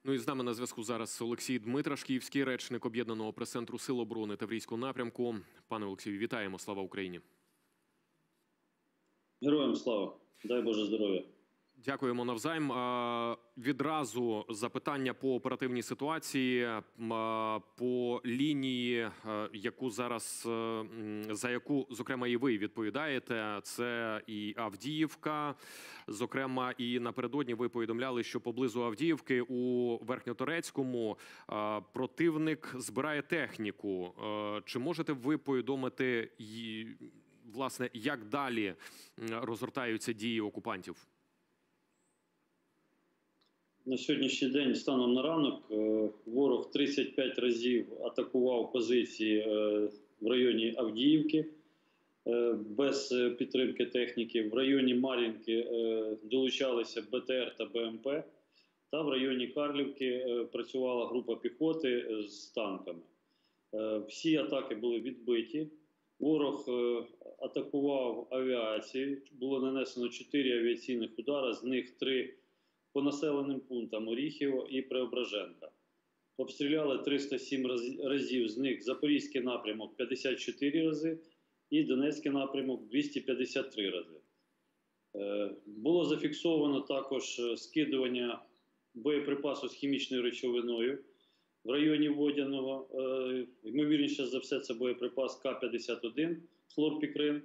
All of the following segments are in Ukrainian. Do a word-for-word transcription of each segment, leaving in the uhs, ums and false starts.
Ну і з нами на зв'язку зараз Олексій Дмитраш, київський речник Об'єднаного прес-центру Сил оборони Таврійського напрямку. Пане Олексію, вітаємо. Слава Україні. Героям слава. Дай Боже здоров'я. Дякуємо навзаєм. Відразу запитання по оперативній ситуації, по лінії, яку зараз, за яку, зокрема, і ви відповідаєте. Це і Авдіївка. Зокрема, і напередодні ви повідомляли, що поблизу Авдіївки у Верхньоторецькому противник збирає техніку. Чи можете ви повідомити, власне, як далі розгортаються дії окупантів? На сьогоднішній день, станом на ранок, ворог тридцять п'ять разів атакував позиції в районі Авдіївки без підтримки техніки. В районі Мар'їнки долучалися Б Т Р та Б М П. Та в районі Карлівки працювала група піхоти з танками. Всі атаки були відбиті. Ворог атакував авіацію. Було нанесено чотири авіаційних удари, з них три по населеним пунктам Оріхів і Преображенка. Обстріляли триста сім разів, з них Запорізький напрямок п'ятдесят чотири рази і Донецький напрямок двісті п'ятдесят три рази. Було зафіксовано також скидування боєприпасу з хімічною речовиною в районі Водяного. Ймовірніше за все, це боєприпас К п'ятдесят один, хлорпікрин.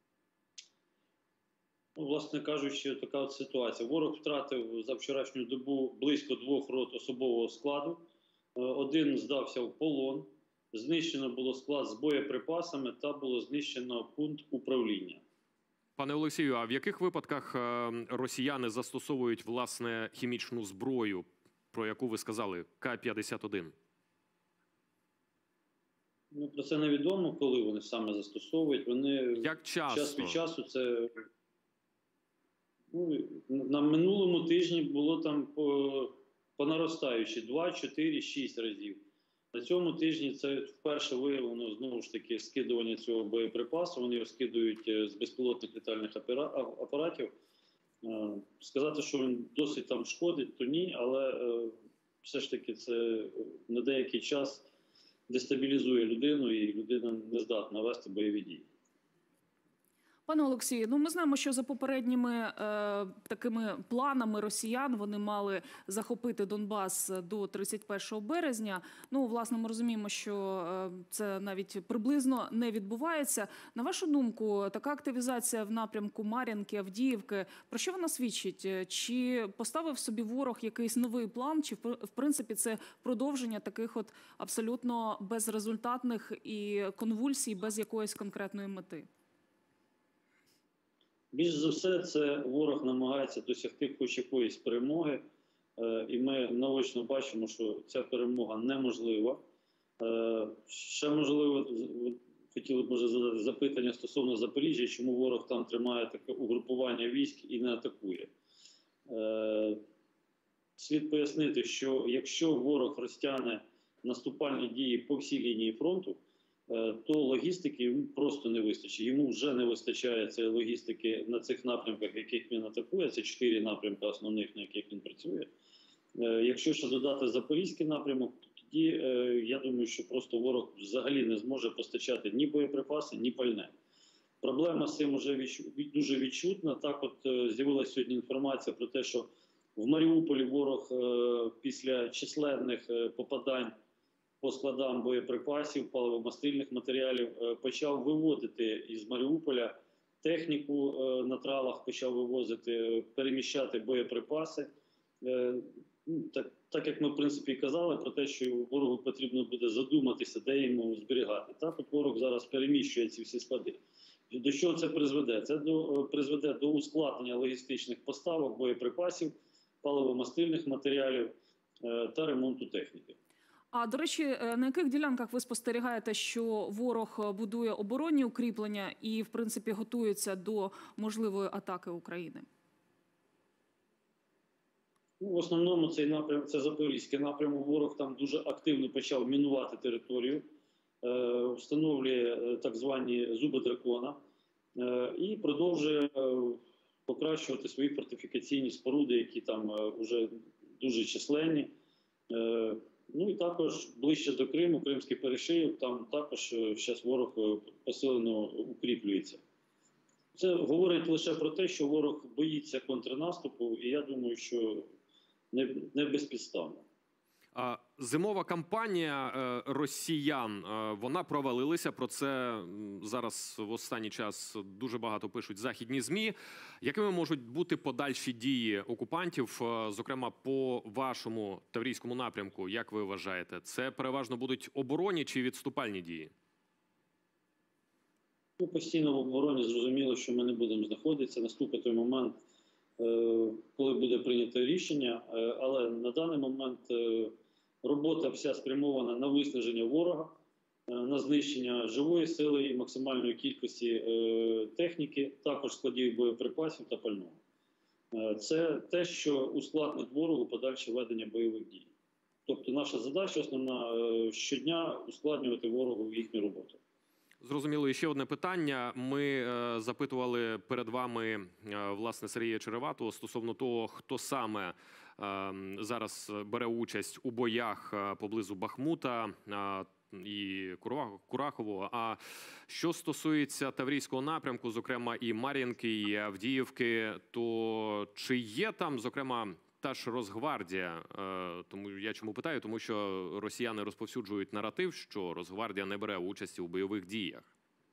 Ну, власне кажучи, така от ситуація. Ворог втратив за вчорашню добу близько двох рот особового складу. Один здався в полон. Знищено було склад з боєприпасами та було знищено пункт управління. Пане Олексію, а в яких випадках росіяни застосовують, власне, хімічну зброю, про яку ви сказали, К п'ятдесят один? Ну, про це невідомо, коли вони саме застосовують. Вони Як часто? Час від часу це... Ну, на минулому тижні було там по, по наростаючі два, чотири, шість разів. На цьому тижні це вперше виявлено, знову ж таки, скидування цього боєприпасу. Вони його скидують з безпілотних літальних апаратів. Сказати, що він досить там шкодить, то ні, але все ж таки це на деякий час дестабілізує людину, і людина не здатна вести бойові дії. Пане Олексію, ну ми знаємо, що за попередніми е, такими планами росіян вони мали захопити Донбас до тридцять першого березня. Ну, власне, ми розуміємо, що е, це навіть приблизно не відбувається. На вашу думку, така активізація в напрямку Мар'їнки, Авдіївки, про що вона свідчить? Чи поставив собі ворог якийсь новий план, чи в принципі це продовження таких от абсолютно безрезультатних і конвульсій без якоїсь конкретної мети? Більш за все, це ворог намагається досягти хоч якоїсь перемоги, і ми наочно бачимо, що ця перемога неможлива. Ще, можливо, хотіли б, може, задати запитання стосовно Запоріжжя, чому ворог там тримає таке угрупування військ і не атакує. Слід пояснити, що якщо ворог розтягне наступальні дії по всій лінії фронту, то логістики йому просто не вистачить. Йому вже не вистачає цієї логістики на цих напрямках, яких він атакує. Це чотири напрямки основних, на яких він працює. Якщо ще додати Запорізький напрямок, то тоді, я думаю, що просто ворог взагалі не зможе постачати ні боєприпаси, ні пальне. Проблема з цим вже дуже відчутна. Так от з'явилася сьогодні інформація про те, що в Маріуполі ворог після численних попадань по складам боєприпасів, паливомастильних матеріалів почав виводити із Маріуполя техніку на тралах, почав вивозити, переміщати боєприпаси. Так, так як ми, в принципі, і казали про те, що ворогу потрібно буде задуматися, де йому зберігати. Так от ворог зараз переміщує ці всі склади. До чого це призведе? Це до, призведе до ускладнення логістичних поставок боєприпасів, паливомастильних матеріалів та ремонту техніки. А, до речі, на яких ділянках ви спостерігаєте, що ворог будує оборонні укріплення і, в принципі, готується до можливої атаки України? Ну, в основному цей напрям, це Запорізький напрямок. Ворог там дуже активно почав мінувати територію, е, встановлює так звані зуби дракона е, і продовжує е, покращувати свої фортифікаційні споруди, які там вже дуже численні. Е, Ну і також ближче до Криму, Кримський перешийок, там також зараз ворог е, посилено укріплюється. Це говорить лише про те, що ворог боїться контрнаступу, і я думаю, що не, не безпідставно. А зимова кампанія е, росіян, е, вона провалилася. Про це м, зараз в останній час дуже багато пишуть західні ЗМІ. Якими можуть бути подальші дії окупантів, е, зокрема по вашому таврійському напрямку? Як ви вважаєте, це переважно будуть оборонні чи відступальні дії? Ну, постійно в обороні зрозуміло, що ми не будемо знаходитися. Наступить той момент, е, коли буде прийнято рішення. Е, але на даний момент е, робота вся спрямована на виснаження ворога, е, на знищення живої сили і максимальної кількості е, техніки, також складів боєприпасів та пального. Е, це те, що ускладнить ворогу подальше ведення бойових дій. Тобто наша задача основна е, щодня ускладнювати ворогу їхню роботу. Зрозуміло, і ще одне питання. Ми е, запитували перед вами, е, власне, Сергія Череватого стосовно того, хто саме е, зараз бере участь у боях е, поблизу Бахмута е, і Курахового. А що стосується Таврійського напрямку, зокрема і Мар'їнки, і Авдіївки, то чи є там, зокрема, та ж Росгвардія? Е, тому я чому питаю? Тому що росіяни розповсюджують наратив, що Росгвардія не бере участі у бойових діях.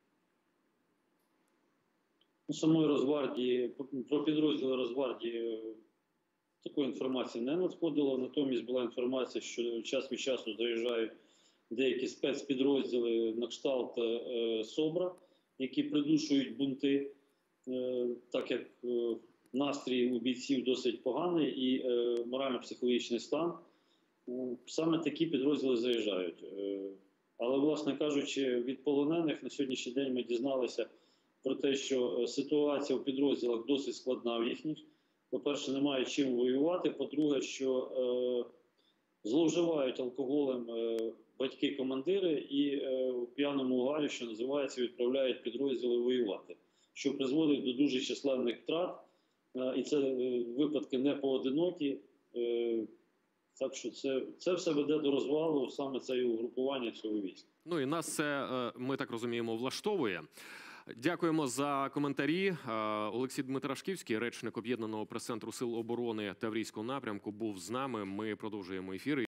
У самої Росгвардії, про підрозділи Росгвардії такої інформації не надходило. Натомість була інформація, що час від часу заїжджають деякі спецпідрозділи на кшталт е, СОБРа, які придушують бунти, е, так як е, настрій у бійців досить поганий і е, морально-психологічний стан. Саме такі підрозділи заїжджають. Е, але, власне кажучи, від полонених на сьогоднішній день ми дізналися про те, що ситуація у підрозділах досить складна в їхніх. По-перше, немає чим воювати. По-друге, що е, зловживають алкоголем е, батьки-командири і е, у п'яному угарі, що називається, відправляють підрозділи воювати, що призводить до дуже численних втрат. І це випадки не поодинокі, так що це, це все веде до розвалу саме це угрупування цього війська. Ну і нас це, ми так розуміємо, влаштовує. Дякуємо за коментарі. Олексій Дмитрашківський, речник Об'єднаного прес-центру Сил оборони Таврійського напрямку, був з нами. Ми продовжуємо ефір.